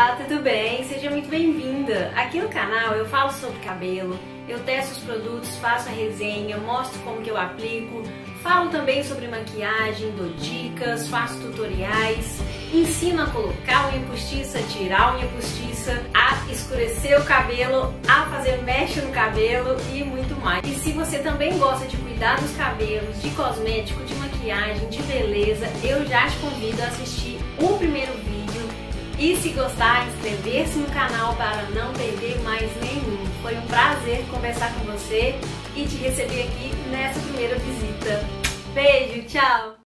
Olá, tudo bem? Seja muito bem-vinda! Aqui no canal eu falo sobre cabelo, eu testo os produtos, faço a resenha, mostro como que eu aplico, falo também sobre maquiagem, dou dicas, faço tutoriais, ensino a colocar unha postiça, tirar unha postiça, a escurecer o cabelo, a fazer mecha no cabelo e muito mais. E se você também gosta de cuidar dos cabelos, de cosmético, de maquiagem, de beleza, eu já te convido a assistir o primeiro vídeo. E se gostar, inscrever-se no canal para não perder mais nenhum. Foi um prazer conversar com você e te receber aqui nessa primeira visita. Beijo, tchau!